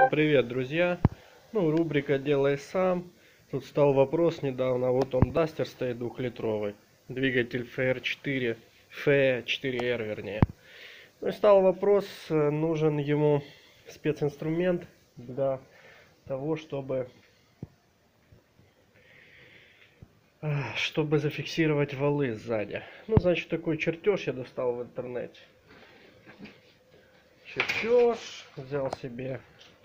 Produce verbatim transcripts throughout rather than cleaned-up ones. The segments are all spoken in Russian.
Привет, друзья! Ну, рубрика «Делай сам». Тут стал вопрос недавно, вот он, Дастер стоит двухлитровый, двигатель эф эр четыре, эф четыре эр вернее. Ну и стал вопрос, нужен ему специнструмент для того, чтобы, чтобы зафиксировать валы сзади. Ну, значит, такой чертеж я достал в интернете. Чертеж, взял себе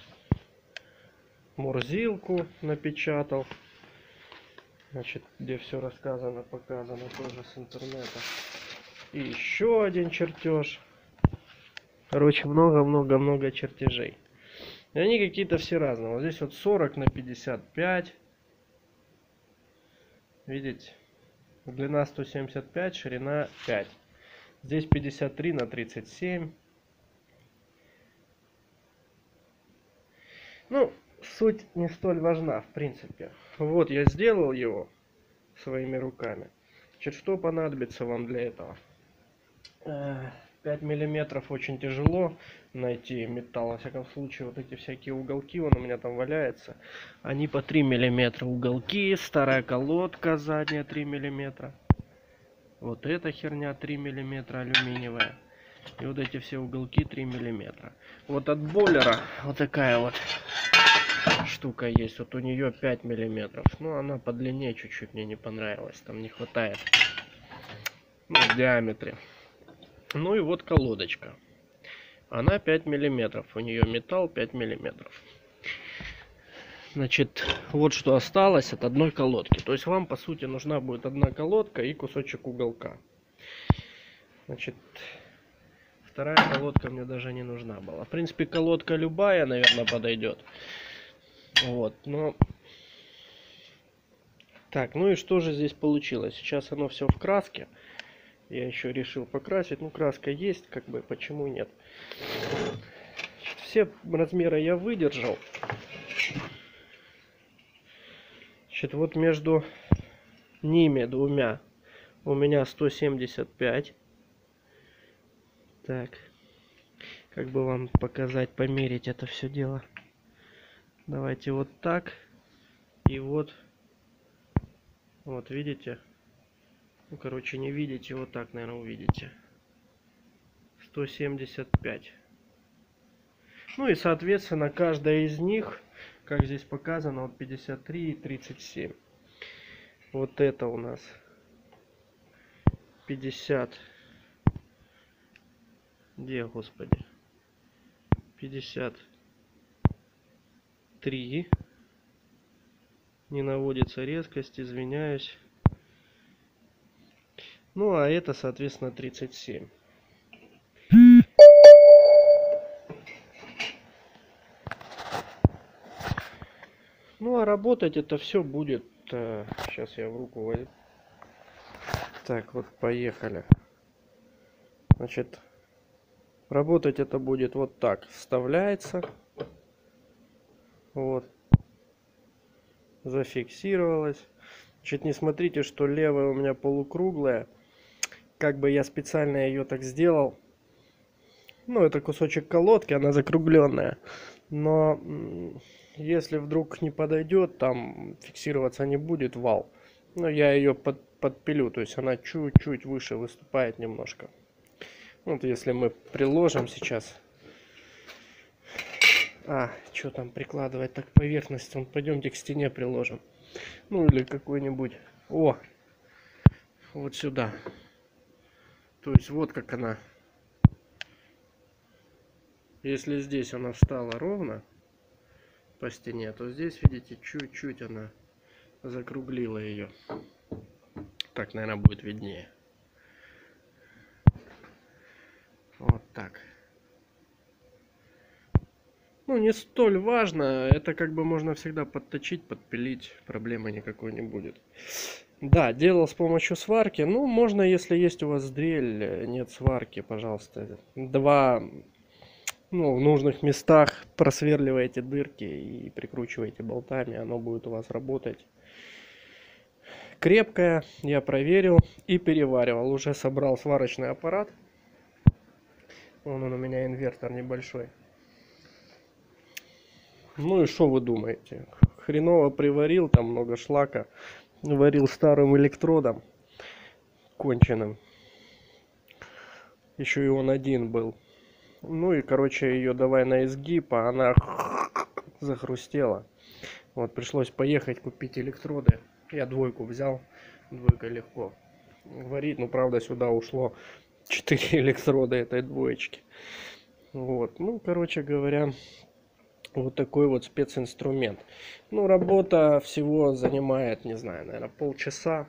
мурзилку, напечатал, значит, где все рассказано, показано тоже с интернета. И еще один чертеж. Короче, много-много-много чертежей. И они какие-то все разные. Вот здесь вот сорок на пятьдесят пять. Видите? Длина сто семьдесят пять, ширина пять. Здесь пятьдесят три на тридцать семь. Ну, суть не столь важна, в принципе. Вот я сделал его своими руками. Значит, что понадобится вам для этого? пять миллиметров очень тяжело найти металл. Во всяком случае, вот эти всякие уголки, он у меня там валяется. Они по три миллиметра уголки. Старая колодка задняя три миллиметра. Вот эта херня три миллиметра алюминиевая. И вот эти все уголки три миллиметра. Вот от бойлера вот такая вот штука есть. Вот у нее пять миллиметров. Ну, она по длине чуть-чуть мне не понравилась. Там не хватает. Ну, в диаметре. Ну и вот колодочка. Она пять миллиметров. У нее металл пять миллиметров. Значит, вот что осталось от одной колодки. То есть вам, по сути, нужна будет одна колодка и кусочек уголка. Значит, вторая колодка мне даже не нужна была. В принципе, колодка любая, наверное, подойдет. Вот, но... Так, ну и что же здесь получилось? Сейчас оно все в краске. Я еще решил покрасить. Ну, краска есть, как бы, почему нет. Все размеры я выдержал. Значит, вот между ними двумя у меня сто семьдесят пять. Так, как бы вам показать, померить это все дело. Давайте вот так. И вот, вот видите? Ну, короче, не видите, вот так, наверное, увидите. сто семьдесят пять. Ну и, соответственно, каждая из них, как здесь показано, вот пятьдесят три и тридцать семь. Вот это у нас пятьдесят. Где, господи? пятьдесят три. Не наводится резкость, извиняюсь. Ну, а это, соответственно, тридцать семь. Ну, а работать это все будет... Э, сейчас я в руку возьму. Так, вот, поехали. Значит, работать это будет вот так. Вставляется. Вот. Зафиксировалось. Значит, не смотрите, что левая у меня полукруглая. Как бы я специально ее так сделал. Ну, это кусочек колодки, она закругленная. Но если вдруг не подойдет, там фиксироваться не будет вал. Но я ее под, подпилю, то есть она чуть-чуть выше выступает немножко. Вот если мы приложим сейчас. А, что там прикладывать так поверхность? Вон, пойдемте к стене приложим. Ну или какой-нибудь. О! Вот сюда. То есть вот как она. Если здесь она встала ровно по стене, то здесь, видите, чуть-чуть она закруглила ее. Так, наверное, будет виднее. Вот так. Ну, не столь важно. Это как бы можно всегда подточить, подпилить. Проблемы никакой не будет. Да, делал с помощью сварки. Ну, можно, если есть у вас дрель, нет сварки, пожалуйста. Два... Ну, в нужных местах просверливаете дырки и прикручиваете болтами, оно будет у вас работать. Крепкое, я проверил и переваривал. Уже собрал сварочный аппарат. Вон он у меня инвертор небольшой. Ну и что вы думаете? Хреново приварил, там много шлака. Варил старым электродом конченым. Еще и он один был. Ну и, короче, ее давай на изгиб, а она захрустела. Вот, пришлось поехать купить электроды. Я двойку взял. Двойка легко варить. Ну, правда, сюда ушло четыре электрода этой двоечки. Вот, ну, короче говоря, вот такой вот специнструмент. Ну, работа всего занимает, не знаю, наверное, полчаса.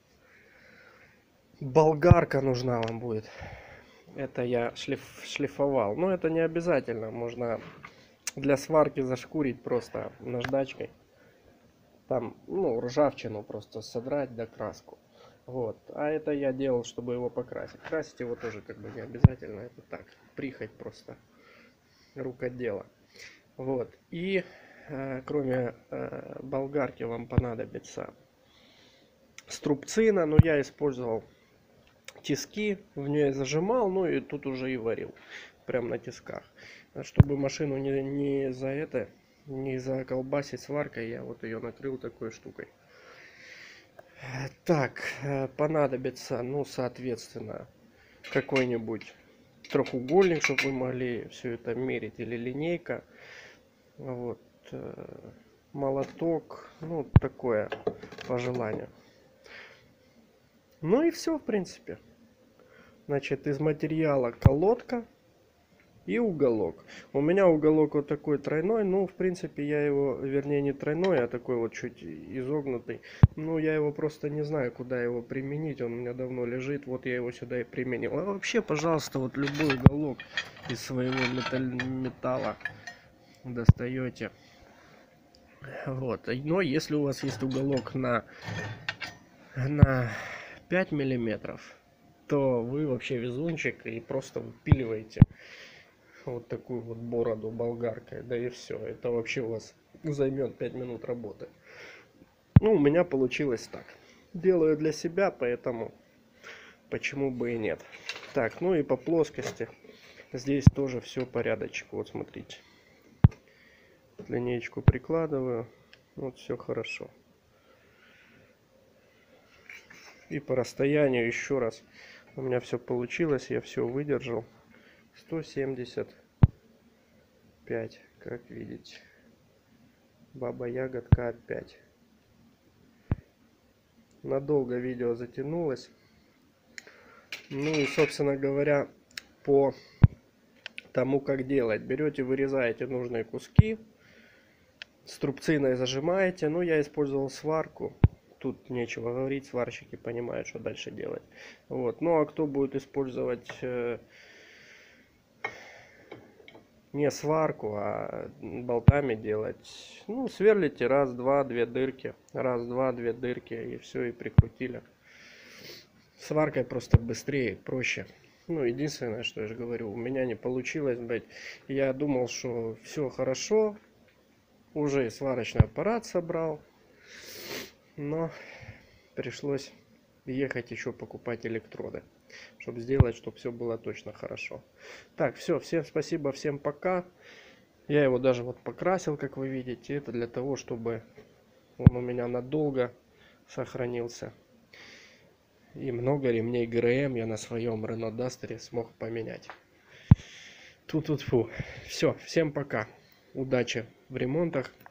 Болгарка нужна вам будет. Это я шлиф, шлифовал. Но это не обязательно. Можно для сварки зашкурить просто наждачкой. Там, ну, ржавчину просто содрать до краску. Вот. А это я делал, чтобы его покрасить. Красить его тоже как бы не обязательно. Это так, прихоть просто рукодела. Вот. И э, кроме э, болгарки вам понадобится струбцина. Но я использовал тиски, в ней зажимал, ну и тут уже и варил. Прям на тисках. Чтобы машину не, не за это, не заколбасить сваркой, я вот ее накрыл такой штукой. Так, понадобится, ну, соответственно, какой-нибудь трехугольник, чтобы вы могли все это мерить, или линейка. Вот. Молоток, ну, такое по желанию. Ну и все, в принципе. Значит, из материала колодка и уголок. У меня уголок вот такой тройной. Ну, в принципе, я его, вернее, не тройной, а такой вот чуть изогнутый. Ну, я его просто не знаю, куда его применить. Он у меня давно лежит. Вот я его сюда и применил. А вообще, пожалуйста, вот любой уголок из своего металла достаете. Вот. Но если у вас есть уголок на, на пять миллиметров, то вы вообще везунчик и просто выпиливаете вот такую вот бороду болгаркой, да и все. Это вообще у вас займет пять минут работы. Ну, у меня получилось так. Делаю для себя, поэтому почему бы и нет. Так, ну и по плоскости. Здесь тоже все порядочек. Вот смотрите. Линеечку прикладываю. Вот все хорошо. И по расстоянию еще раз. У меня все получилось. Я все выдержал. сто семьдесят пять, как видите. Баба Ягодка опять. Надолго видео затянулось. Ну и, собственно говоря, по тому, как делать. Берете, вырезаете нужные куски. Струбциной зажимаете. Ну, я использовал сварку. Тут нечего говорить, сварщики понимают, что дальше делать. Вот. Ну, а кто будет использовать э, не сварку, а болтами делать, ну, сверлите раз, два, две дырки. Раз, два, две дырки, и все, и прикрутили. Сваркой просто быстрее, проще. Ну, единственное, что я же говорю, у меня не получилось, блядь. Я думал, что все хорошо. Уже и сварочный аппарат собрал. Но пришлось ехать еще покупать электроды, чтобы сделать, чтобы все было точно хорошо. Так, все, всем спасибо, всем пока. Я его даже вот покрасил, как вы видите. Это для того, чтобы он у меня надолго сохранился. И много ремней ГРМ я на своем Renault Duster смог поменять. Тут-тут-фу. Все, всем пока. Удачи в ремонтах.